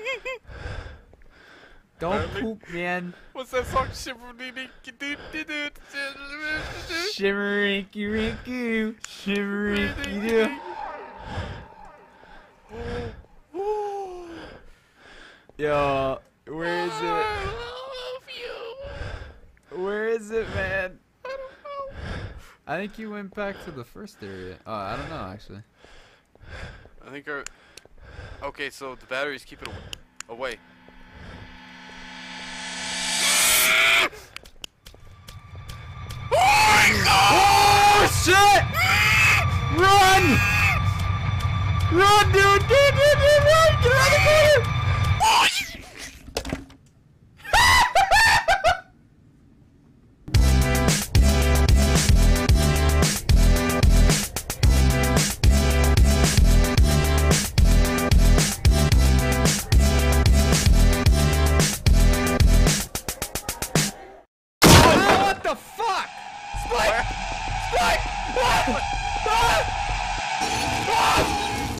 Don't poop, man. What's that song? Shimmery rinku, shimmery doo. Yo, where is it? I love you. Where is it, man? I don't know. I think you went back to the first area. Oh, I don't know, actually. I think our... Okay, so the batteries keep it away. Oh, shit! Run! Run, dude! Dude, run! Get around the corner! What the fuck? Spike! Spike! Ah! Ah! Ah!